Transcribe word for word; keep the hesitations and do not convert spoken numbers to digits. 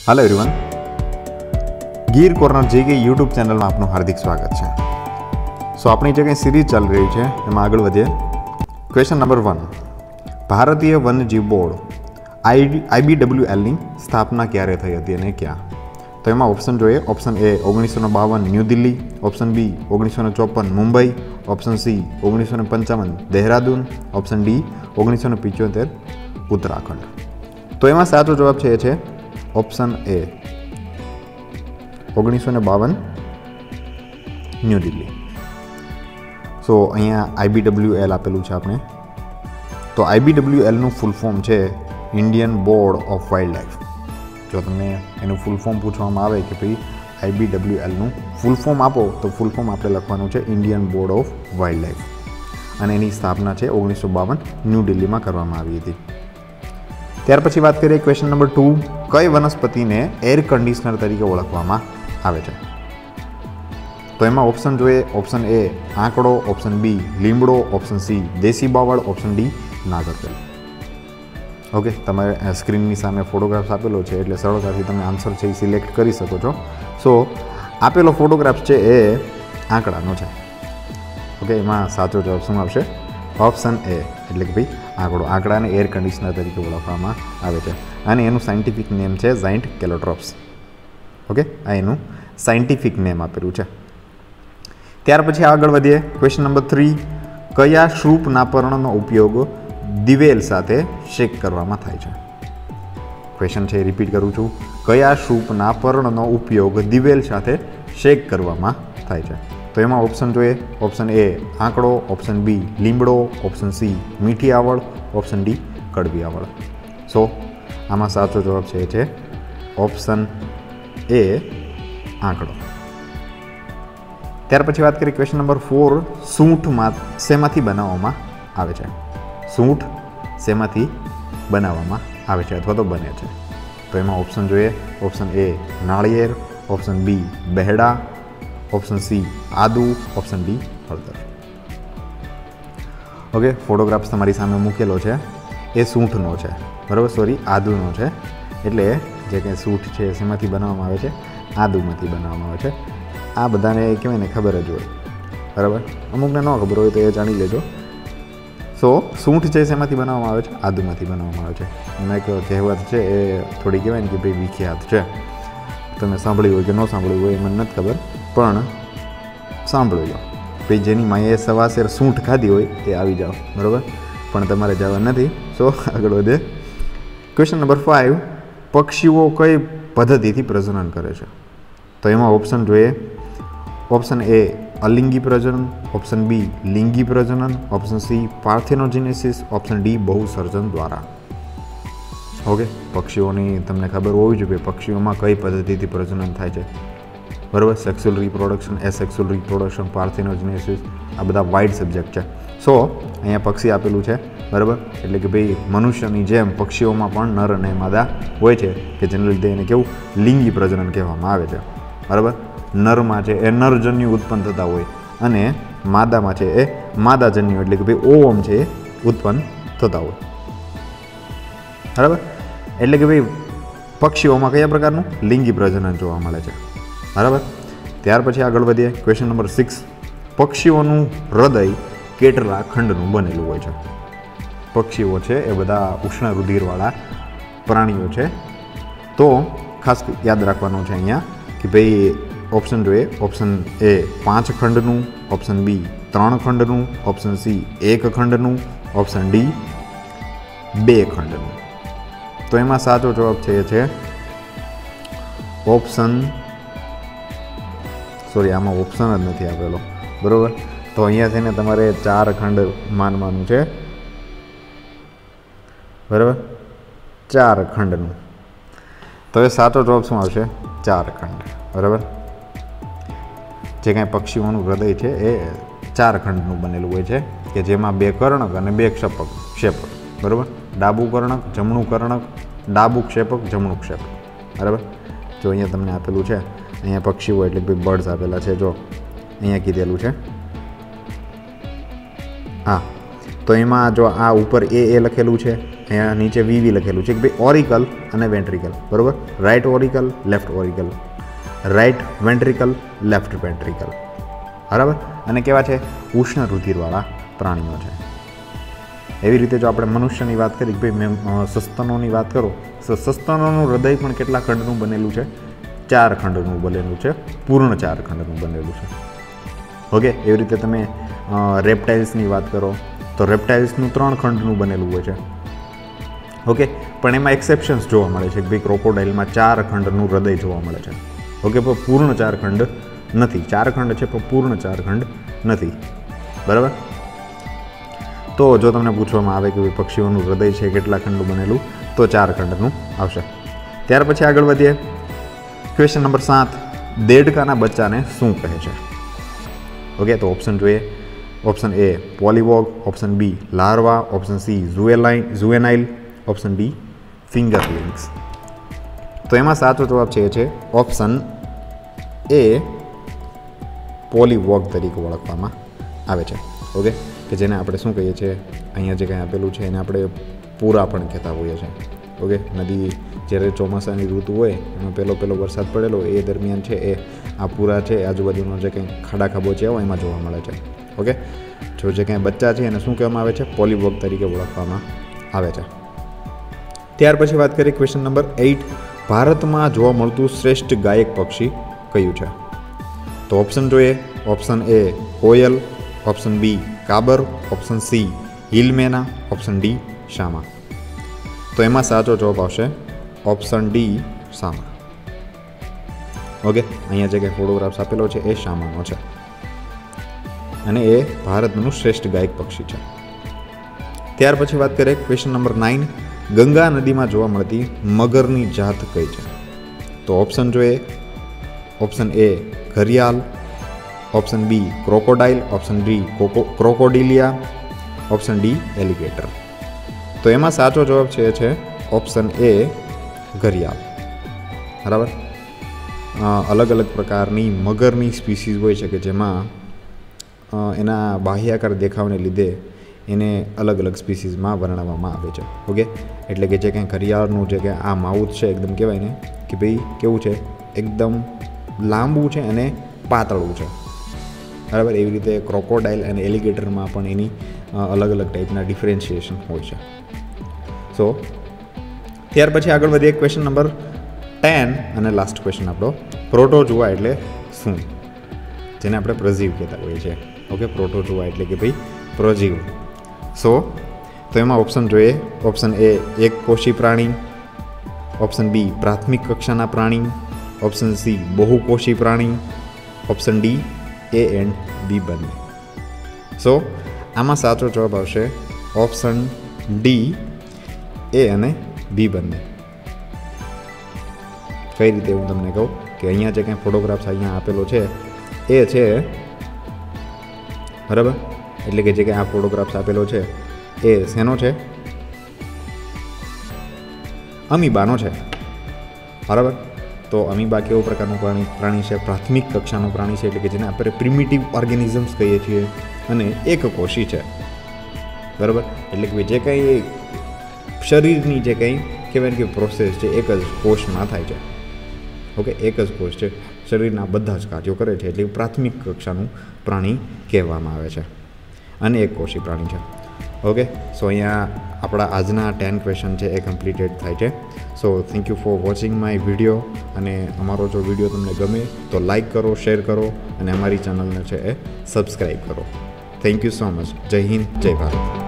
Hello everyone, Gir corner જે કે YouTube ચેનલમાં આપનું હાર્દિક સ્વાગત છે। સો આપણી જે કંઈ સિરીઝ ચાલી રહી છે એમાં આગળ વધીએ। ક્વેશ્ચન નંબર વન, ભારતીય વન્યજીવ બોર્ડ આઈ આઈબીડબ્લ્યુએલની સ્થાપના ક્યારે થઈ હતી અને ક્યાં? તો એમાં ઓપ્શન જોઈએ। ઓપ્શન એ ઓગણીસો બાવન ન્યૂ દિલ્હી, ઓપ્શન બી ઓગણીસો ચોપન મુંબઈ, ઓપ્શન સી ઓગણીસો પંચાવન દેહરાદૂન, ઓપ્શન ડી ઓગણીસો પિચોતેર ઉત્તરાખંડ। તો એમાં સાચો જવાબ છે એ છે ઓપ્શન એ ઓગણીસો બાવન ન્યૂ દિલ્હી। સો અહીંયા આઈબીડબ્લ્યુએલ આપેલું છે આપણે, તો આઈબીડબ્લ્યુએલનું ફૂલ ફોર્મ છે Indian board of wildlife. જો તમને એનું ફૂલ ફોર્મ પૂછવામાં આવે કે ભાઈ આઈબીડબ્લ્યુએલનું ફૂલ ફોર્મ આપો, તો ફૂલ ફોર્મ આપણે લખવાનું છે Indian board of wildlife, અને એની સ્થાપના છે ઓગણીસો બાવન ન્યૂ દિલ્હીમાં કરવામાં આવી હતી। ત્યાર પછી વાત કરીએ ક્વેશ્ચન નંબર ટુ, કઈ વનસ્પતિને એર કન્ડિશનર તરીકે ઓળખવામાં આવે છે? તો એમાં ઓપ્શન જોઈએ। ઓપ્શન એ આંકડો, ઓપ્શન બી લીમડો, ઓપ્શન સી દેશી બાવળ, ઓપ્શન ડી નાગરવેલ। ઓકે, તમારે સ્ક્રીનની સામે ફોટોગ્રાફ્સ આપેલો છે એટલે સરળતાથી તમે આન્સર છે એ સિલેક્ટ કરી શકો છો। સો આપેલો ફોટોગ્રાફ છે એ આંકડાનો છે। ઓકે, એમાં સાચો જવાબ શું આવશે? ઓપ્શન એ એટલે કે ભાઈ આંકડો। આંકડાને એર કન્ડિશનર તરીકે ઓળખવામાં આવે છે અને એનું સાયન્ટિફિક નેમ છે ઝાયન્ટ કેલોટ્રોપ્સ। ઓકે, આ એનું સાયન્ટિફિક નેમ આપેલું છે। ત્યાર પછી આગળ વધીએ। ક્વેશ્ચન નંબર થ્રી, કયા શૃપના પર્ણનો ઉપયોગ દિવેલ સાથે શેક કરવામાં થાય છે? ક્વેશ્ચન છે રિપીટ કરું છું, કયા શૃપના પર્ણનો ઉપયોગ દિવેલ સાથે શેક કરવામાં થાય છે? તો એમાં ઓપ્શન જોઈએ। ઓપ્શન એ આંકડો, ઓપ્શન બી લીમડો, ઓપ્શન સી મીઠી આવળ, ઓપ્શન ડી કડવી આવળ। સો આમાં સાચો જવાબ છે એ છે ઓપ્શન એ આંકડો। ત્યાર પછી વાત કરીએ ક્વેશ્ચન નંબર ફોર, સૂંઠમાં શેમાંથી બનાવવામાં આવે છે? સૂંઠ શેમાંથી બનાવવામાં આવે છે અથવા તો બને છે? તો એમાં ઓપ્શન જોઈએ। ઓપ્શન એ નાળિયેર, ઓપ્શન બી બહેડા, ઓપ્શન સી આદુ, ઓપ્શન ડી હળદર। ઓકે, ફોટોગ્રાફ્સ તમારી સામે મૂકેલો છે એ સૂંઠનો છે, બરાબર, સોરી આદુનો છે। એટલે જે કંઈ સૂંઠ છે શેમાંથી બનાવવામાં આવે છે? આદુમાંથી બનાવવામાં આવે છે। આ બધાને કહેવાય ને ખબર જ હોય, બરાબર, અમુકને ન ખબર હોય તો એ જાણી લેજો। સો સૂંઠ છે શેમાંથી બનાવવામાં આવે છે? આદુમાંથી બનાવવામાં આવે છે। એમાં એક કહેવત છે એ થોડી કહેવાય ને કે ભાઈ વિખ્યાત છે, તમે સાંભળ્યું હોય કે ન સાંભળ્યું હોય એ મને નથી ખબર, પણ સાંભળો લો ભાઈ, જેની માએ સવાસેર સૂંઠ ખાધી હોય એ આવી જાઓ, બરાબર, પણ તમારે જવા નથી। સો આગળ વધે। ક્વેશ્ચન નંબર ફાઇવ, પક્ષીઓ કઈ પદ્ધતિથી પ્રજનન કરે છે? તો એમાં ઓપ્શન જોઈએ। ઓપ્શન એ અલિંગી પ્રજનન, ઓપ્શન બી લિંગી પ્રજનન, option C parthenogenesis, option D બહુસર્જન દ્વારા। ઓકે, પક્ષીઓની તમને ખબર હોવી જોઈએ પક્ષીઓમાં કઈ પદ્ધતિથી પ્રજનન થાય છે, બરાબર, sexual reproduction, asexual reproduction, parthenogenesis, આ બધા વાઇડ સબ્જેક્ટ છે। સો અહીંયા પક્ષી આપેલું છે, બરાબર, એટલે કે ભાઈ મનુષ્યની જેમ પક્ષીઓમાં પણ નર અને માદા હોય છે, કે જેને લીધે એને કેવું લિંગી પ્રજનન કહેવામાં આવે છે, બરાબર। નરમાં છે એ નરજન્યુ ઉત્પન્ન થતા હોય અને માદામાં છે એ માદાજન્યુ એટલે કે ભાઈ ઓવમ છે એ ઉત્પન્ન થતા હોય, બરાબર। એટલે કે ભાઈ પક્ષીઓમાં કયા પ્રકારનું લિંગી પ્રજનન જોવા મળે છે, બરાબર। ત્યાર પછી આગળ વધીએ। ક્વેશ્ચન નંબર સિક્સ, પક્ષીઓનું હૃદય કેટલા ખંડનું બનેલું હોય છે? પક્ષીઓ છે એ બધા ઉષ્ણ રુધિરવાળા પ્રાણીઓ છે, તો ખાસ યાદ રાખવાનું છે અહીંયા કે ભાઈ ઓપ્શન જોઈએ। ઓપ્શન એ પાંચ ખંડનું, ઓપ્શન બી ત્રણ ખંડનું, ઓપ્શન સી એક ખંડનું, ઓપ્શન ડી બે ખંડનું। તો એમાં સાચો જવાબ છે એ છે ઓપ્શન સોરી આમાં ઓપ્શન જ નથી આપેલો, બરાબર, તો અહીંયા છે ને તમારે ચાર ખંડ માનવાનું છે, બરાબર, ચાર ખંડનું। તો એ સાચો જવાબ શું આવશે? ચાર ખંડ, બરાબર। જે કાંઈ પક્ષીઓનું હૃદય છે એ ચાર ખંડનું બનેલું હોય છે, કે જેમાં બે કર્ણક અને બે ક્ષેપક ક્ષેપક બરાબર, ડાબું કર્ણક, જમણું કર્ણક, ડાબું ક્ષેપક, જમણું ક્ષેપક, બરાબર। જો અહીંયા તમને આપેલું છે, અહીંયા પક્ષીઓ એટલે ભાઈ બર્ડ્સ આપેલા છે, જો અહીંયા કીધેલું છે, હા, તો એમાં જો આ ઉપર એ એ લખેલું છે અહીંયા નીચે વીવી લખેલું છે કે ભાઈ ઓરિકલ અને વેન્ટ્રિકલ, બરાબર. Right auricle, left auricle, right ventricle, left ventricle, બરાબર. અને કેવા છે? ઉષ્ણ રુધિરવાળા પ્રાણીઓ છે. એવી રીતે જો આપણે મનુષ્યની વાત કરી કે ભાઈ મેં સસ્તનોની વાત કરું તો સસ્તનોનું હૃદય પણ કેટલા ખંડનું બનેલું છે? ચાર ખંડનું બનેલું છે, પૂર્ણ ચાર ખંડનું બનેલું છે. ઓકે. એવી રીતે તમે રેપ્ટાઇલ્સની વાત કરો તો રેપ્ટાઇલ્સનું ત્રણ ખંડનું બનેલું હોય છે. ઓકે. પણ એમાં એક્સેપ્શન્સ જોવા મળે છે કે ભાઈ ક્રોકોડાઇલમાં ચાર ખંડનું હૃદય જોવા મળે છે. ઓકે. પણ પૂર્ણ ચાર ખંડ નથી. ચાર ખંડ છે પણ પૂર્ણ ચાર ખંડ નથી, બરાબર. તો જો તમને પૂછવામાં આવે કે પક્ષીઓનું હૃદય છે કેટલા ખંડનું બનેલું, તો ચાર ખંડનું આવશે. ત્યાર પછી આગળ વધીએ. ક્વેશ્ચન નંબર સાત, દેડકાના બચ્ચાને શું કહે છે? ઓકે. તો ઓપ્શન જોઈએ. Option A polliwog, option B larva, option C ઝુએલાઇન ઝુએનાઇલ, ઓપ્શન ડી ફિંગરલિંગ્સ. તો એમાં સાચો જવાબ છે એ છે ઓપ્શન એ પોલીવોગ તરીકે ઓળખવામાં આવે છે. ઓકે. કે જેને આપણે શું કહીએ છીએ, અહીંયા જે કંઈ આપેલું છે એને આપણે પૂરા પણ કહેતા હોઈએ છીએ. ઓકે. નદી જ્યારે ચોમાસાની ઋતુ હોય એમાં પહેલો પહેલો વરસાદ પડેલો એ દરમિયાન છે એ આ પૂરા છે આજુબાજુનો જે કંઈ ખાડા ખાબોચિયા હોય એમાં જોવા મળે છે. ઓકે. જો જે કંઈ બચ્ચા છે એને શું કહેવામાં આવે છે? પોલીવોગ તરીકે ઓળખવામાં આવે છે. ત્યાર પછી વાત કરીએ ક્વેશ્ચન નંબર એઇટ, ભારતમાં જોવા મળતું શ્રેષ્ઠ ગાયક પક્ષી કયું છે? તો ઓપ્શન જોઈએ. ઓપ્શન એ કોયલ, ઓપ્શન બી કાબર, option C hill myna, option D શામા. તો એમાં સાચો જવાબ આવશે ઓપ્શન ડી શામા. ઓકે. અહીંયા જે કંઈ ફોટોગ્રાફ્સ આપેલો છે એ શામાનો છે અને એ ભારતનું શ્રેષ્ઠ ગાયક પક્ષી છે. ત્યાર પછી વાત કરીએ ક્વેશ્ચન નંબર નાઇન, ગંગા નદીમાં જોવા મળતી મગરની જાત કઈ છે? તો ઓપ્શન જોઈએ. Option A gharial, option B crocodile, option D crocodilia, option D alligator. તો એમાં સાચો જવાબ છે એ છે ઓપ્શન એ ઘરિયાલ, બરાબર. અલગ અલગ પ્રકારની મગરની સ્પીસીઝ હોય છે કે જેમાં એના બાહ્યાકાર દેખાવને લીધે એને અલગ અલગ સ્પીસીઝમાં વર્ણવવામાં આવે છે. ઓકે. એટલે કે જે કંઈ ઘરિયાળનું જે કંઈ આ માઉથ છે એકદમ કહેવાય ને કે ભાઈ કેવું છે, એકદમ લાંબુ છે અને પાતળું છે, બરાબર. એવી રીતે ક્રોકોડાઇલ અને એલિગેટરમાં પણ એની અલગ અલગ ટાઈપના ડિફરન્શિએશન હોય છે. સો ત્યાર પછી આગળ વધીએ ક્વેશ્ચન નંબર ટેન અને લાસ્ટ ક્વેશ્ચન આપણો, પ્રોટોઝોઆ એટલે શું? જેને આપણે પ્રજીવ કહેતા હોઈએ છીએ. ઓકે. પ્રોટોઝોઆ એટલે કે ભાઈ પ્રજીવ. સો તો એમાં ઓપ્શન જોઈએ. ઓપ્શન એ એક કોષી પ્રાણી, ઓપ્શન બી પ્રાથમિક કક્ષાના પ્રાણી, ઓપ્શન સી બહુકોષી પ્રાણી, option D A and B બંને. સો આમાં સાચો જવાબ આવશે ઓપ્શન ડી એ અને બી બંને. કઈ રીતે હું તમને કહું કે અહીંયા જે કંઈ ફોટોગ્રાફ્સ અહીંયા આપેલો છે એ છે, બરાબર. એટલે કે જે કંઈ આ ફોટોગ્રાફ્સ આપેલો છે એ શેનો છે? અમીબાનો છે, બરાબર. તો અમીબા કેવો પ્રકારનું પ્રાણી પ્રાણી છે? પ્રાથમિક કક્ષાનું પ્રાણી છે, એટલે કે જેને આપણે પ્રિમિટિવ ઓર્ગેનિઝમ્સ કહીએ છીએ અને એક કોષી છે, બરાબર. એટલે કે જે કંઈ શરીરની જે કંઈ કહેવાય કે પ્રોસેસ છે એક જ કોષમાં થાય છે. ઓકે. એક જ કોષ છે, શરીરના બધા જ કાર્યો કરે છે, એટલે પ્રાથમિક કક્ષાનું પ્રાણી કહેવામાં આવે છે અને એક કોષી પ્રાણી છે. ઓકે. સો અહીંયા આપણા આજના ટેન ક્વેશ્ચન છે એ કમ્પ્લીટેડ થાય છે. So thank you for watching my video. અને અમારો જો વિડીયો તમને ગમે તો લાઇક કરો, શેર કરો અને અમારી ચેનલને છે એ સબસ્ક્રાઈબ કરો. Thank you so much. જય હિન્દ, જય ભારત.